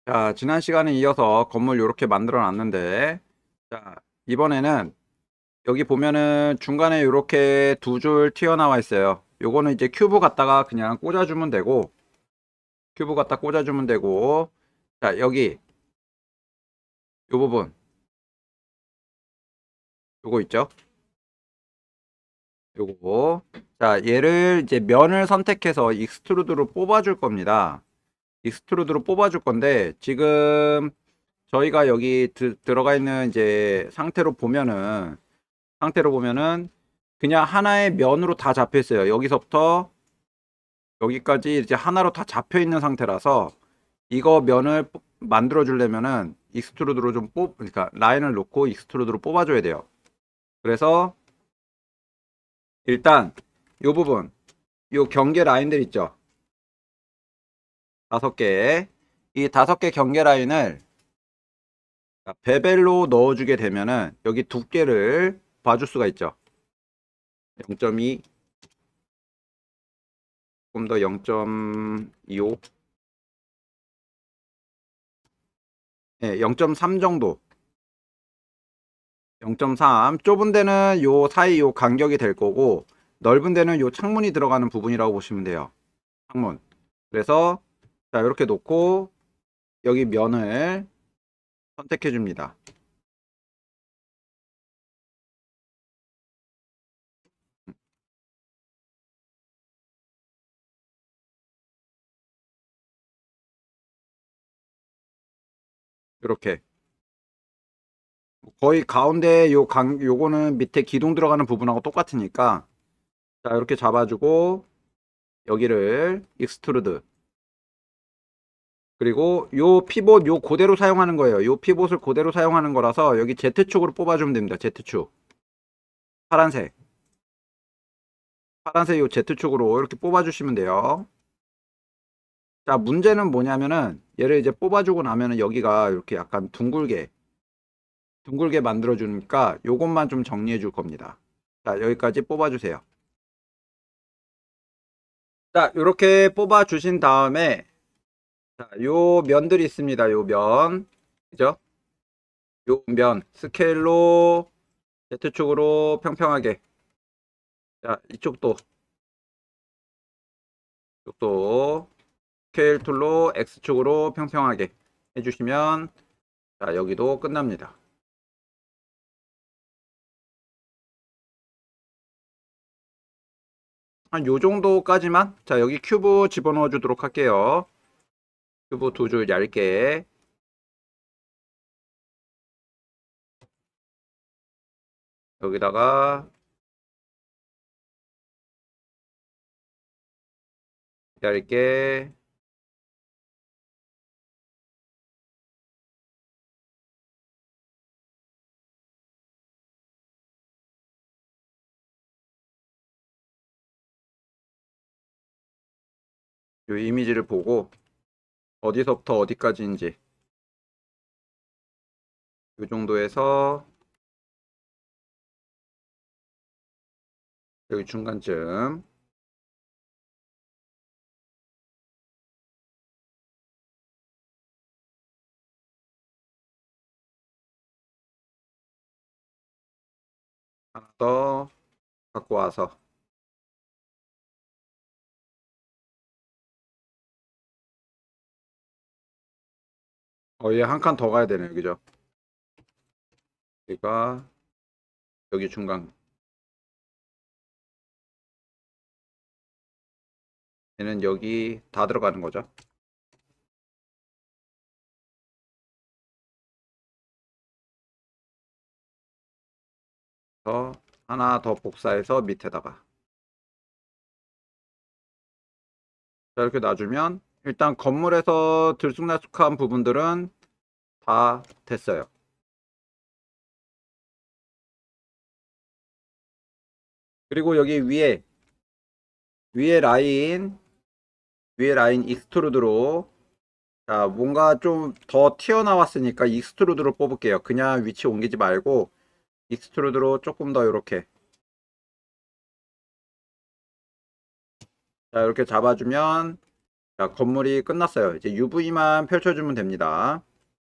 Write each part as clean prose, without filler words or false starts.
자, 지난 시간에 이어서 건물 이렇게 만들어 놨는데, 자, 이번에는 여기 보면은 중간에 이렇게 두 줄 튀어나와 있어요. 요거는 이제 큐브 갖다가 그냥 꽂아주면 되고, 큐브 갖다 꽂아주면 되고, 자, 여기 요 부분, 요거 있죠? 요거. 자, 얘를 이제 면을 선택해서 익스트루드로 뽑아줄 겁니다. 익스트루드로 뽑아줄 건데, 지금 저희가 여기 들어가 있는 이제 상태로 보면은 그냥 하나의 면으로 다 잡혀 있어요. 여기서부터 여기까지 이제 하나로 다 잡혀 있는 상태라서 이거 면을 만들어 주려면은 익스트루드로 그러니까 라인을 놓고 익스트루드로 뽑아줘야 돼요. 그래서 일단 요 부분, 요 경계 라인들 있죠. 5개. 이 5개 경계 라인을 베벨로 넣어주게 되면은 여기 두께를 봐줄 수가 있죠. 0.2, 조금 더 0.25, 네, 0.3 정도. 0.3 좁은 데는 요 사이 요 간격이 될 거고 넓은 데는 요 창문이 들어가는 부분이라고 보시면 돼요. 창문. 그래서 자 이렇게 놓고 여기 면을 선택해 줍니다. 이렇게 거의 가운데 요거는 밑에 기둥 들어가는 부분하고 똑같으니까 자 이렇게 잡아주고 여기를 익스트루드, 그리고 요 피봇 요 그대로 사용하는 거예요. 요 피봇을 그대로 사용하는 거라서 여기 Z축으로 뽑아주면 됩니다. Z축. 파란색. 파란색 요 Z축으로 이렇게 뽑아주시면 돼요. 자, 문제는 뭐냐면은 얘를 이제 뽑아주고 나면은 여기가 이렇게 약간 둥글게 만들어 주니까 요것만 좀 정리해 줄 겁니다. 자, 여기까지 뽑아 주세요. 자, 이렇게 뽑아 주신 다음에 자, 요 면들이 있습니다. 요 면. 그죠? 요 면 스케일로 Z축으로 평평하게. 자, 이쪽도 스케일 툴로 X축으로 평평하게 해 주시면 자, 여기도 끝납니다. 한 요 정도까지만. 자, 여기 큐브 집어넣어 주도록 할게요. 큐브 두 줄 얇게. 여기다가 얇게. 요 이미지를 보고 어디서부터 어디까지인지 요 정도에서 여기 중간쯤 하나 더 갖고 와서 얘 한 칸 더 가야 되네요. 그죠? 여기가 여기 중간, 얘는 여기 다 들어가는 거죠. 그래서 하나 더 복사해서 밑에다가 자, 이렇게 놔주면 일단 건물에서 들쑥날쑥한 부분들은 다 됐어요. 그리고 여기 위에 라인 익스트루드로 자, 뭔가 좀 더 튀어나왔으니까 익스트루드로 뽑을게요. 그냥 위치 옮기지 말고 익스트루드로 조금 더 이렇게 자, 이렇게 잡아주면 자, 건물이 끝났어요. 이제 UV만 펼쳐주면 됩니다.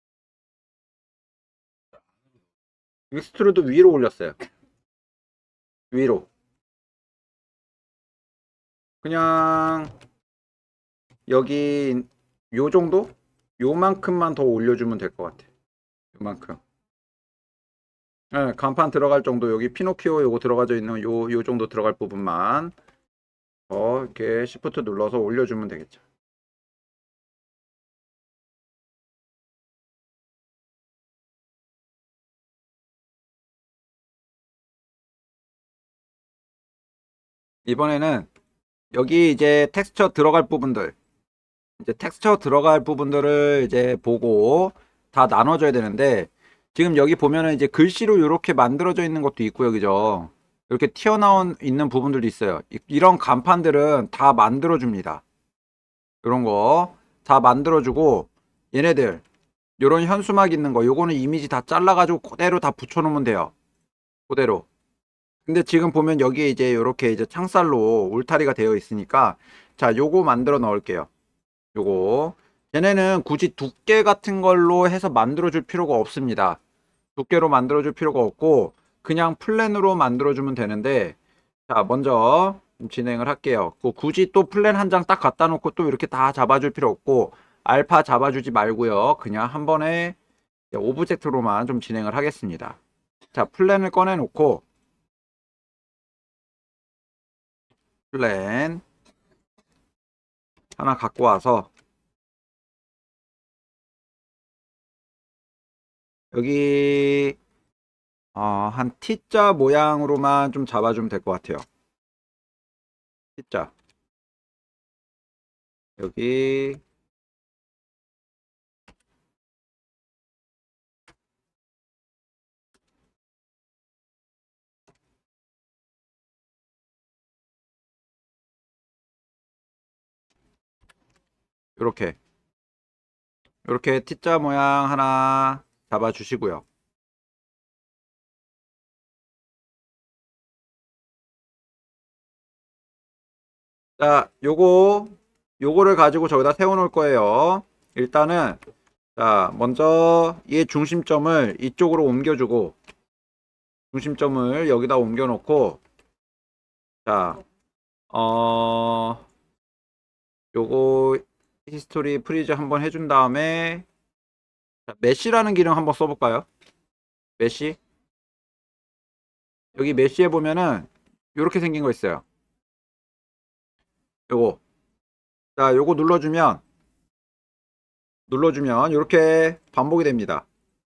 익스트루드 위로 올렸어요. 위로. 그냥 여기 요 정도? 요만큼만 더 올려주면 될 것 같아. 요만큼. 네, 간판 들어갈 정도. 여기 피노키오 요거 들어가져 있는 요 정도 들어갈 부분만 이렇게 시프트 눌러서 올려주면 되겠죠. 이번에는 여기 이제 텍스처 들어갈 부분들, 이제 텍스처 들어갈 부분들을 이제 보고 다 나눠줘야 되는데, 지금 여기 보면은 이제 글씨로 이렇게 만들어져 있는 것도 있고요, 그죠? 이렇게 튀어나온 있는 부분들도 있어요. 이런 간판들은 다 만들어줍니다. 이런 거 다 만들어주고, 얘네들 요런 현수막 있는 거 요거는 이미지 다 잘라가지고 그대로 다 붙여놓으면 돼요. 그대로. 근데 지금 보면 여기에 이제 요렇게 이제 창살로 울타리가 되어 있으니까, 자, 요거 만들어 넣을게요. 요거. 얘네는 굳이 두께 같은 걸로 해서 만들어 줄 필요가 없습니다. 두께로 만들어 줄 필요가 없고 그냥 플랜으로 만들어 주면 되는데, 자, 먼저 진행을 할게요. 굳이 또 플랜 한 장 딱 갖다 놓고 또 이렇게 다 잡아줄 필요 없고, 알파 잡아주지 말고요. 그냥 한 번에 오브젝트로만 좀 진행을 하겠습니다. 자, 플랜을 꺼내 놓고, 플랜 하나 갖고 와서 여기 한 T자 모양으로만 좀 잡아주면 될 것 같아요. T자. 여기 이렇게 T자 모양 하나 잡아 주시고요. 자, 요거를 가지고 저기다 세워 놓을 거예요. 일단은, 자, 먼저 얘 중심점을 이쪽으로 옮겨주고, 중심점을 여기다 옮겨 놓고, 자, 요거 히스토리 프리즈 한번 해준 다음에, 자, 메시라는 기능 한번 써볼까요? 메시. 여기 메시에 보면은 요렇게 생긴 거 있어요. 요거. 자, 요거 눌러주면 이렇게 반복이 됩니다.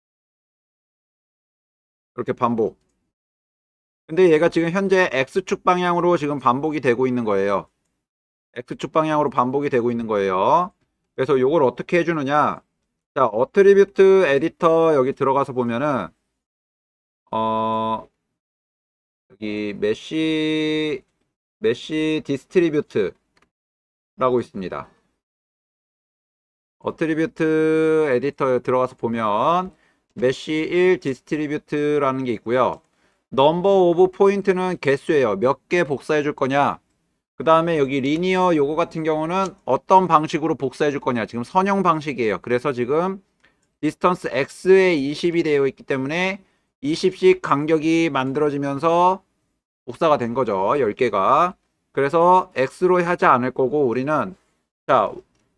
이렇게 반복. 근데 얘가 지금 현재 X축 방향으로 지금 반복이 되고 있는 거예요. X축 방향으로 반복이 되고 있는 거예요. 그래서 요걸 어떻게 해주느냐. 자, 어트리뷰트 에디터 여기 들어가서 보면은, 여기 메시 디스트리뷰트라고 있습니다. 어트리뷰트 에디터에 들어가서 보면 메시 1 디스트리뷰트라는 게 있고요. 넘버 오브 포인트는 개수예요. 몇 개 복사해 줄 거냐. 그 다음에 여기 리니어 요거 같은 경우는 어떤 방식으로 복사해 줄 거냐. 지금 선형 방식이에요. 그래서 지금 디스턴스 x에 20이 되어 있기 때문에 20씩 간격이 만들어지면서 복사가 된 거죠. 10개가. 그래서 x로 하지 않을 거고, 우리는, 자,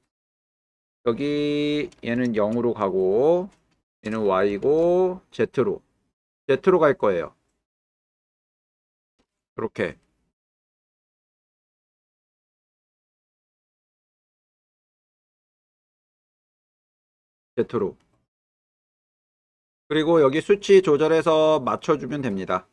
여기 얘는 0으로 가고 얘는 y고 z로 갈 거예요. 이렇게 z로. 그리고 여기 수치 조절해서 맞춰주면 됩니다.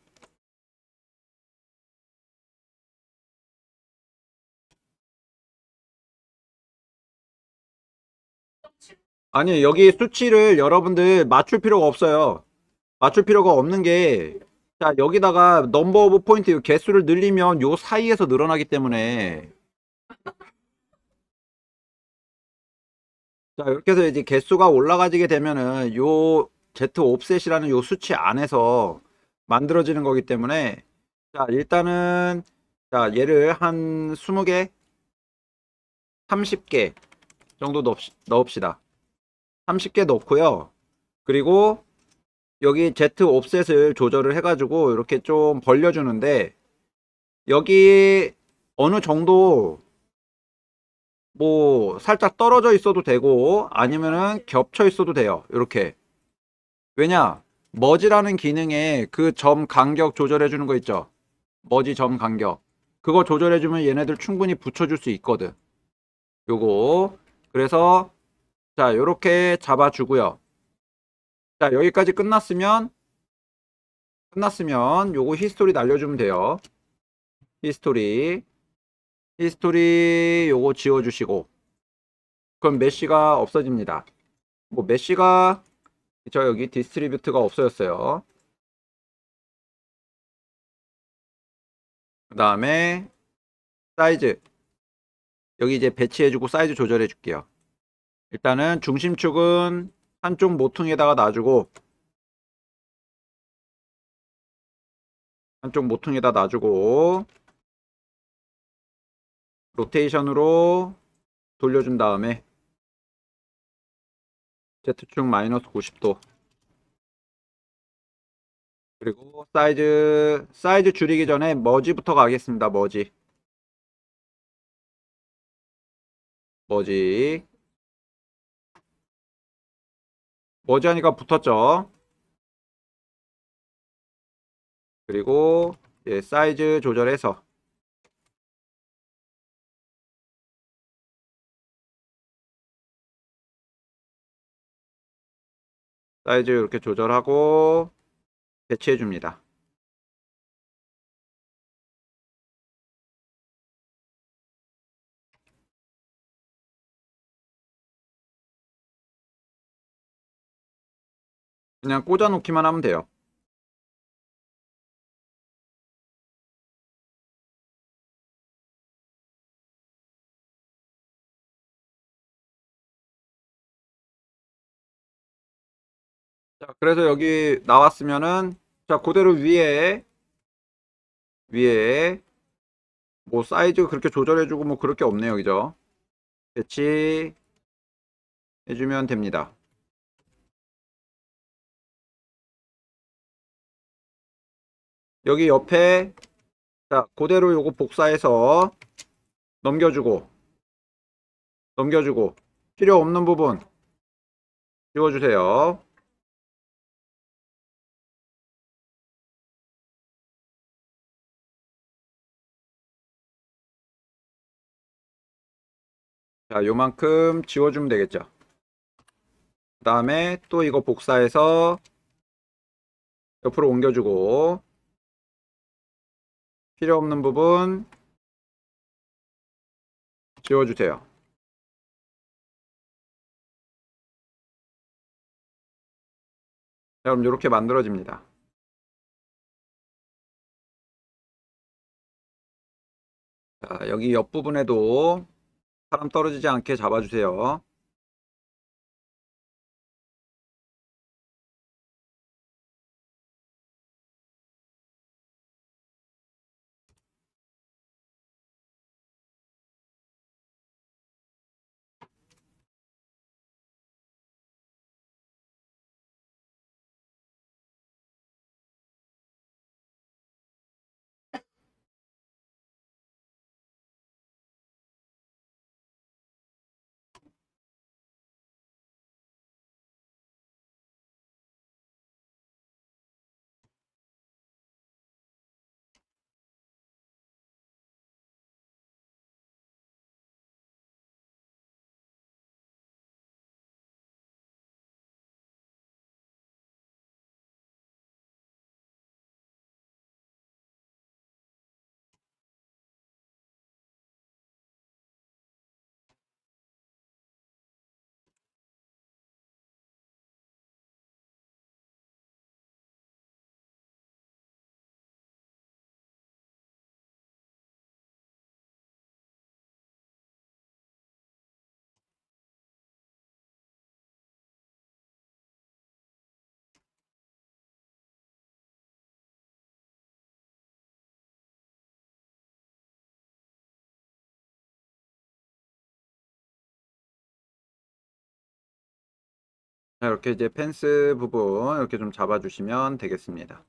아니, 여기 수치를 여러분들 맞출 필요가 없어요. 맞출 필요가 없는 게, 자, 여기다가 넘버 오브 포인트 개수를 늘리면 요 사이에서 늘어나기 때문에, 자, 이렇게 해서 이제 개수가 올라가지게 되면은 요 Z 옵셋이라는 요 수치 안에서 만들어지는 거기 때문에, 자, 일단은, 자, 얘를 한 20개 30개 정도 넣읍시다. 30개 넣고요. 그리고 여기 Z 옵셋을 조절을 해가지고 이렇게 좀 벌려주는데, 여기 어느 정도 뭐 살짝 떨어져 있어도 되고 아니면은 겹쳐 있어도 돼요. 이렇게. 왜냐? 머지라는 기능에 그 점 간격 조절해 주는 거 있죠. 머지 점 간격. 그거 조절해 주면 얘네들 충분히 붙여줄 수 있거든. 요거. 그래서 자, 요렇게 잡아주고요. 자, 여기까지 끝났으면 요거 히스토리 날려주면 돼요. 히스토리 요거 지워주시고, 그럼 메쉬가 없어집니다. 뭐 메쉬가 저 여기 디스트리뷰트가 없어졌어요. 그 다음에 사이즈 여기 이제 배치해주고 사이즈 조절해 줄게요. 일단은 중심축은 한쪽 모퉁이에다가 놔주고 로테이션으로 돌려준 다음에 Z축 마이너스 90도, 그리고 사이즈 줄이기 전에 머지부터 가겠습니다. 머지 하니까 붙었죠. 그리고 사이즈 조절해서 사이즈 이렇게 조절하고 배치해 줍니다. 그냥 꽂아 놓기만 하면 돼요. 자, 그래서 여기 나왔으면은, 자, 그대로 위에 뭐 사이즈 그렇게 조절해주고 뭐 그럴 게 없네요. 그죠? 배치해주면 됩니다. 여기 옆에, 자, 그대로 요거 복사해서 넘겨주고 필요 없는 부분 지워주세요. 자, 요만큼 지워주면 되겠죠. 그 다음에 또 이거 복사해서 옆으로 옮겨주고 필요 없는 부분 지워주세요. 자, 그럼 이렇게 만들어집니다. 자, 여기 옆부분에도 사람 떨어지지 않게 잡아주세요. 자, 이렇게 이제 펜스 부분 이렇게 좀 잡아주시면 되겠습니다.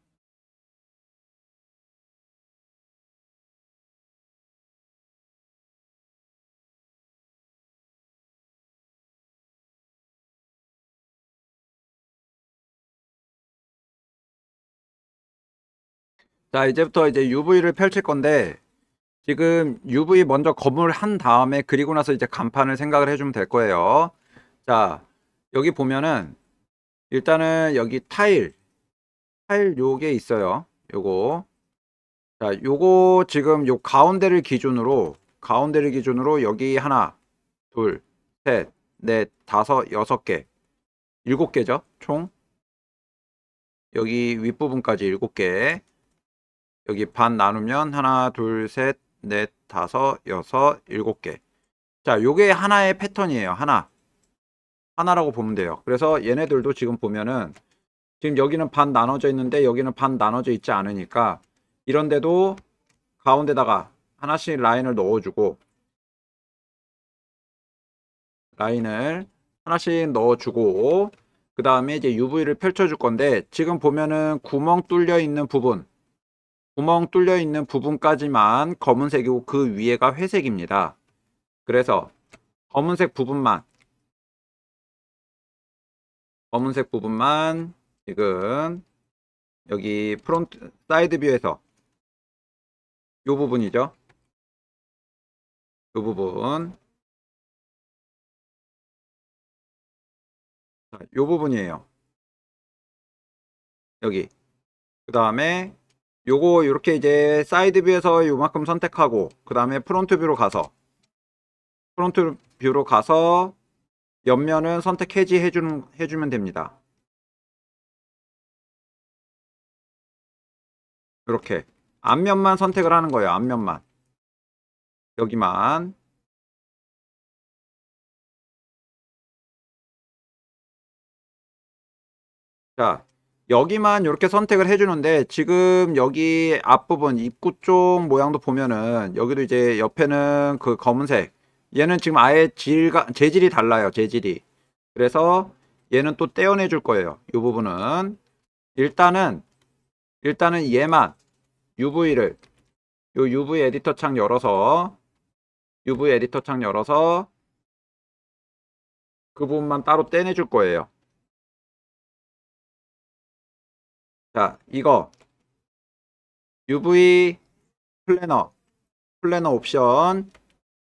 자, 이제부터 이제 UV를 펼칠 건데, 지금 UV 먼저 검을 한 다음에 그리고 나서 이제 간판을 생각을 해주면 될 거예요. 자, 여기 보면은 일단은 여기 타일 요게 있어요. 요거. 자, 요거 지금 요 가운데를 기준으로 여기 하나, 둘, 셋, 넷, 다섯, 여섯 개, 일곱 개죠. 총. 여기 윗부분까지 일곱 개. 여기 반 나누면 하나, 둘, 셋, 넷, 다섯, 여섯, 일곱 개. 자, 요게 하나의 패턴이에요. 하나라고 보면 돼요. 그래서 얘네들도 지금 보면은 지금 여기는 반 나눠져 있는데 여기는 반 나눠져 있지 않으니까 이런데도 가운데다가 하나씩 라인을 하나씩 넣어주고 그 다음에 이제 UV를 펼쳐줄 건데 지금 보면은 구멍 뚫려 있는 부분까지만 검은색이고 그 위에가 회색입니다. 그래서 검은색 부분만 지금 여기 프론트 사이드 뷰에서 요 부분이죠. 요 부분. 자, 요 부분이에요. 여기. 그 다음에 요거 이렇게 이제 사이드 뷰에서 요만큼 선택하고 그 다음에 프론트 뷰로 가서 옆면은 선택 해주면 됩니다. 이렇게 앞면만 선택을 하는 거예요. 앞면만. 여기만. 자, 여기만 이렇게 선택을 해주는데 지금 여기 앞부분 입구 쪽 모양도 보면은 여기도 이제 옆에는 그 검은색 얘는 지금 아예 재질이 달라요. 재질이. 그래서 얘는 또 떼어내 줄 거예요. 이 부분은 일단은 얘만 UV를 요 UV 에디터 창 열어서 그 부분만 따로 떼내 줄 거예요. 자, 이거 UV 플래너 옵션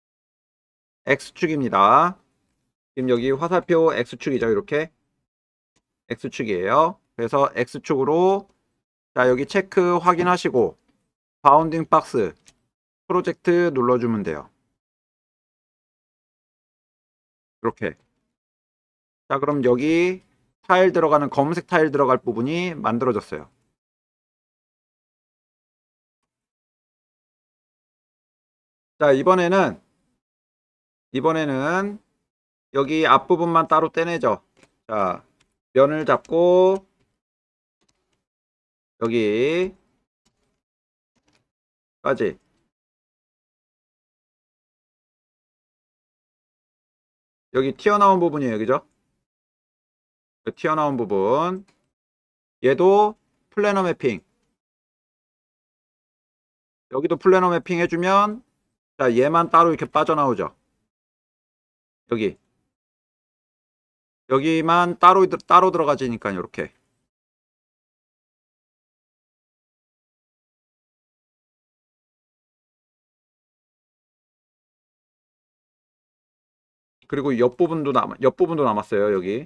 X축입니다. 지금 여기 화살표 X축이죠. 이렇게 X축이에요. 그래서 X축으로 자, 여기 체크 확인하시고 바운딩 박스 프로젝트 눌러주면 돼요. 이렇게. 자, 그럼 여기 검은색 타일 들어갈 부분이 만들어졌어요. 자, 이번에는 여기 앞부분만 따로 떼내죠. 자, 면을 잡고 여기까지 여기 튀어나온 부분이에요. 그죠? 그 튀어나온 부분 얘도 플래너 매핑 여기도 플래너 매핑 해주면 자, 얘만 따로 이렇게 빠져나오죠. 여기만 따로 들어가지니까 이렇게. 그리고 옆부분도 남았어요. 여기.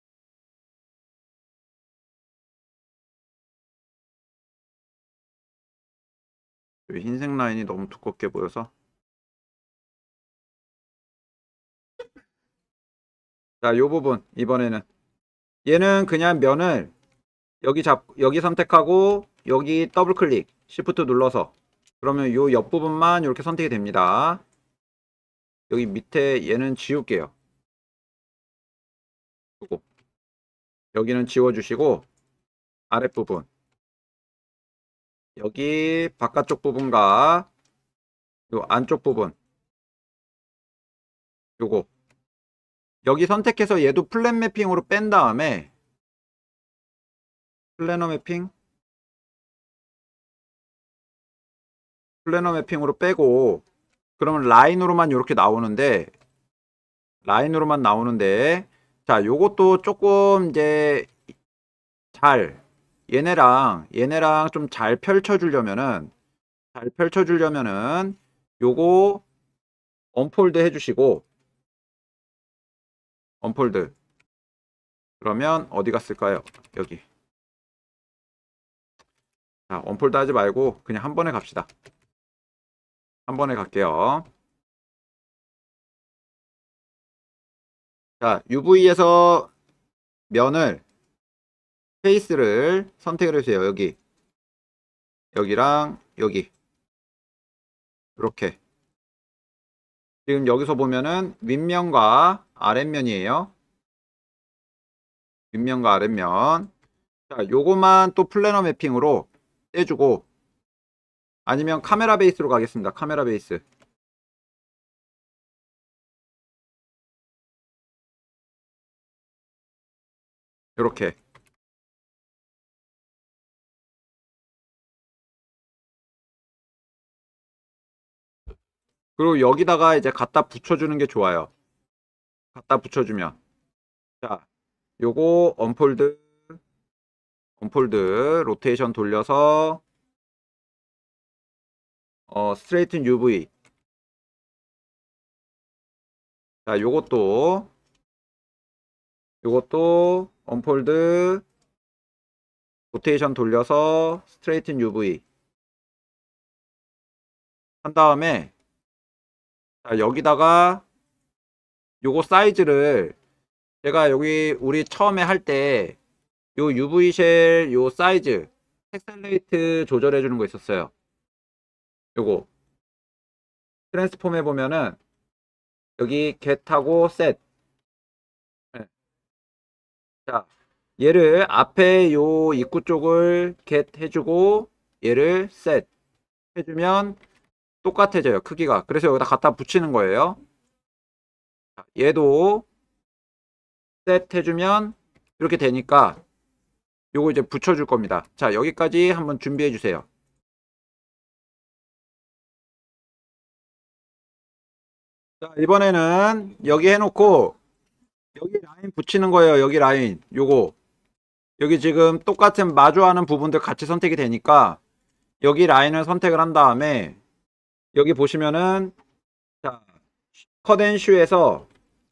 여기 흰색 라인이 너무 두껍게 보여서. 자, 요 부분 이번에는 얘는 그냥 면을 여기 선택하고 여기 더블 클릭 시프트 눌러서 그러면 요 옆부분만 이렇게 선택이 됩니다. 여기 밑에 얘는 지울게요. 요거. 여기는 지워주시고 아랫부분 여기 바깥쪽 부분과 요 안쪽 부분 요거 여기 선택해서 얘도 플랜 매핑으로 뺀 다음에 플래너 매핑으로 빼고 그러면 라인으로만 이렇게 나오는데 자, 요것도 조금 이제 얘네랑 좀 잘 펼쳐주려면은 요거 언폴드 해주시고 언폴드 그러면 어디 갔을까요? 여기. 자, 언폴드 하지 말고 그냥 한 번에 갑시다. 한 번에 갈게요. 자, UV에서 면을 페이스를 선택을 해주세요. 여기랑 여기 이렇게. 지금 여기서 보면은 윗면과 아랫면이에요. 윗면과 아랫면. 자, 요거만 또 플래너 매핑으로 떼주고 아니면 카메라 베이스로 가겠습니다. 카메라 베이스. 요렇게. 그리고 여기다가 이제 갖다 붙여주는 게 좋아요. 갖다 붙여주면. 자, 요거 언폴드 로테이션 돌려서 스트레이튼 UV. 자, 요것도 언폴드 로테이션 돌려서 스트레이튼 UV 한 다음에 자, 여기다가 요거 사이즈를 제가 여기 우리 처음에 할 때 요 UV 쉘 요 사이즈 텍셀레이트 조절해 주는 거 있었어요. 요거 트랜스폼 해 보면은 여기 get하고 set. 네. 자, 얘를 앞에 요 입구 쪽을 get 해주고 얘를 set 해주면 똑같아져요. 크기가. 그래서 여기다 갖다 붙이는 거예요. 자, 얘도 set 해주면 이렇게 되니까 요거 이제 붙여줄 겁니다. 자, 여기까지 한번 준비해 주세요. 자, 이번에는 여기 해놓고 여기 라인 붙이는 거예요. 여기 라인 요거 여기 지금 똑같은 마주하는 부분들 같이 선택이 되니까 여기 라인을 선택을 한 다음에 여기 보시면은 자, 컷앤슈에서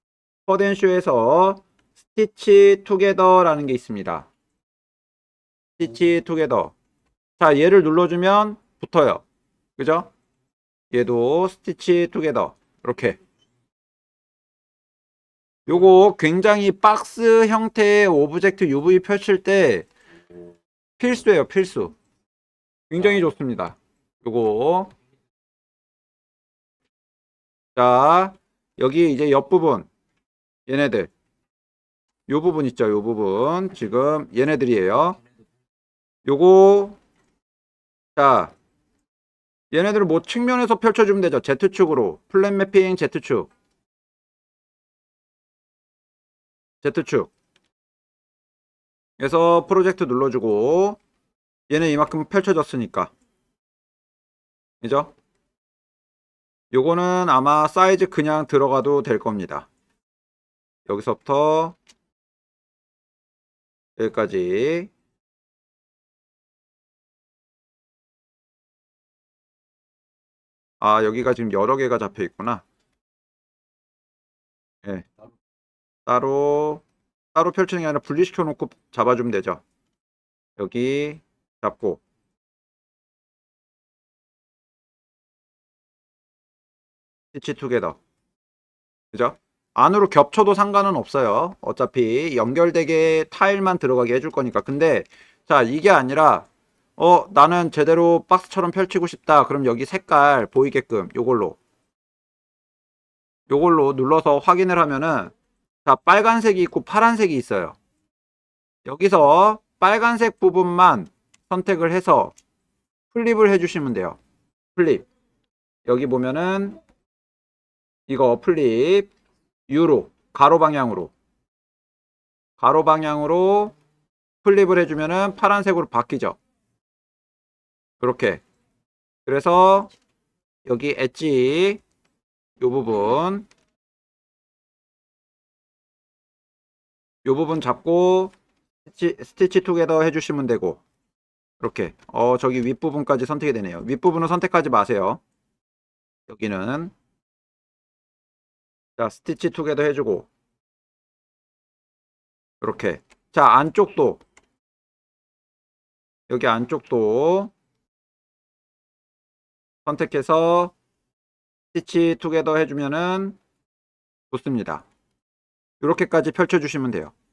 스티치 투게더라는 게 있습니다. 스티치 투게더. 자, 얘를 눌러주면 붙어요. 그죠? 얘도 스티치 투게더. 이렇게. 요거 굉장히 박스 형태의 오브젝트 UV 펼칠 때 필수예요. 필수. 굉장히 좋습니다. 요거. 자, 여기 이제 옆부분 얘네들 요 부분 있죠. 요 부분 지금 얘네들이에요. 요거 자, 얘네들을 뭐 측면에서 펼쳐주면 되죠. Z축으로 플랫 매핑 Z축 그래서 프로젝트 눌러주고 얘는 이만큼 펼쳐졌으니까 그죠? 요거는 아마 사이즈 그냥 들어가도 될 겁니다. 여기서부터 여기까지. 아, 여기가 지금 여러 개가 잡혀 있구나. 예. 따로 펼치는 게 아니라 분리시켜 놓고 잡아주면 되죠. 여기 잡고 스티치 투게더. 그죠? 안으로 겹쳐도 상관은 없어요. 어차피 연결되게 타일만 들어가게 해줄 거니까. 근데 자, 이게 아니라 나는 제대로 박스처럼 펼치고 싶다. 그럼 여기 색깔 보이게끔 요걸로 눌러서 확인을 하면은 자, 빨간색이 있고 파란색이 있어요. 여기서 빨간색 부분만 선택을 해서 플립을 해주시면 돼요. 플립. 여기 보면은 이거 플립 유로 가로 방향으로 플립을 해주면은 파란색으로 바뀌죠. 그렇게. 그래서 여기 엣지 요 부분 잡고 스티치 투게더 해주시면 되고, 이렇게 저기 윗부분까지 선택이 되네요. 윗부분은 선택하지 마세요. 여기는 자 스티치 투게더 해주고, 이렇게. 자 안쪽도, 여기 안쪽도 선택해서 스티치 투게더 해주면은 좋습니다. 이렇게까지 펼쳐주시면 돼요.